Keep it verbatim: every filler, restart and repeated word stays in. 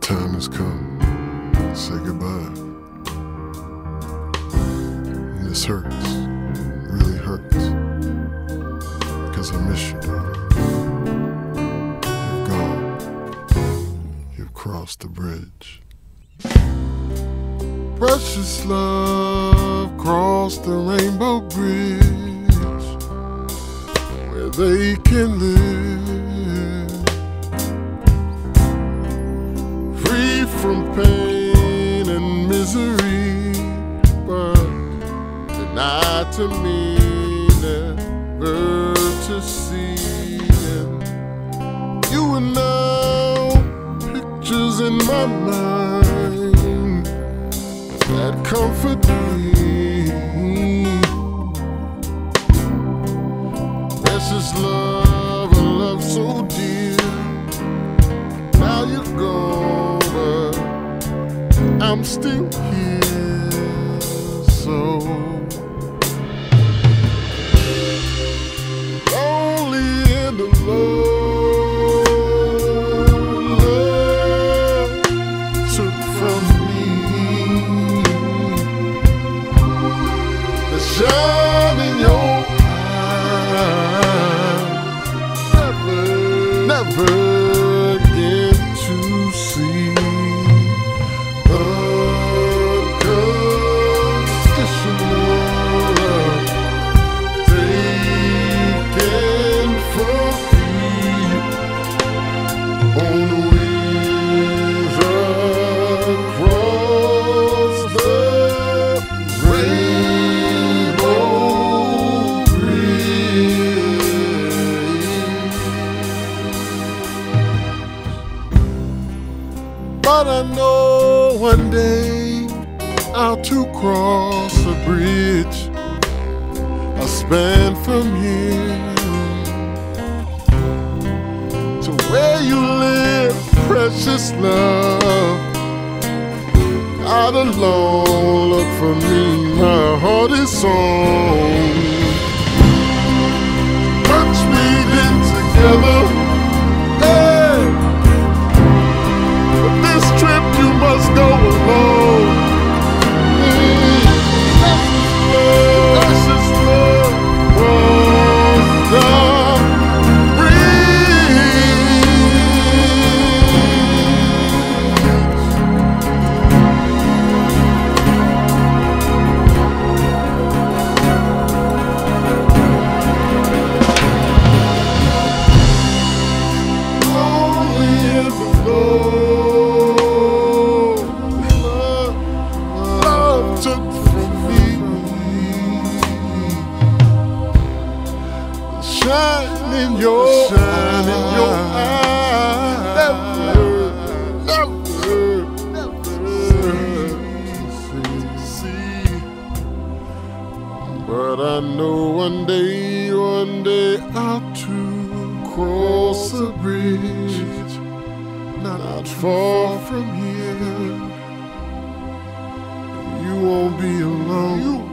time has come to say goodbye. And this hurts, really hurts, because I miss you, baby. You've gone, you've crossed the bridge. Precious love crossed the rainbow bridge where they can live, free from pain and misery, but denied to me, never to see. And you are now pictures in my mind that comfort me. Precious love, a love so dear. Now you're gone, but I'm still here. So lonely and alone, love took from me the shine in your eyes, never, never again to see. Unconditional love taken from me on the wings across the rainbow bridge. But I know one day I'll to cross a bridge I span from here to where you live, precious love. Not alone, look for me, my heart is on. Much we did together, hey. But this trip you must go alone. Precious love was the only in the Lord, love, love took from me. Shine in your, shine in your eyes, never, never, never see. But I know one day, one day I'll to cross a bridge, not far from here. You won't be alone.